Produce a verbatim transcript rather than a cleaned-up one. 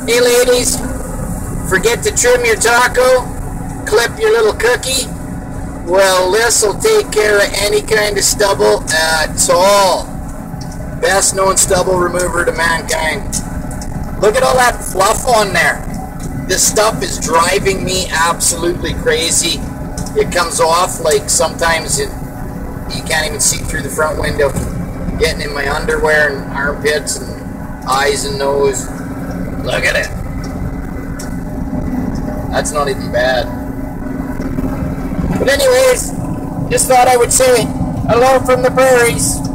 Hey ladies, forget to trim your taco, clip your little cookie. Well, this will take care of any kind of stubble at all. Best known stubble remover to mankind. Look at all that fluff on there. This stuff is driving me absolutely crazy. It comes off like sometimes it, you can't even see through the front window. Getting in my underwear and armpits and eyes and nose. Look at it. That's not even bad. But anyways, just thought I would say hello from the prairies.